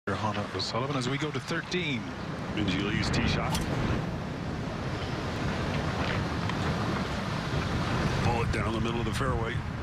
Hannah O'Sullivan as we go to 13. Minjee leads tee shot. Bullet down the middle of the fairway.